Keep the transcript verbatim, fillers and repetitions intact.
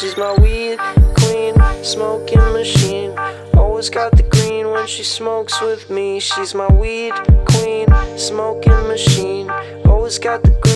She's my weed queen, smoking machine. Always got the green when she smokes with me. She's my weed queen, smoking machine. Always got the green.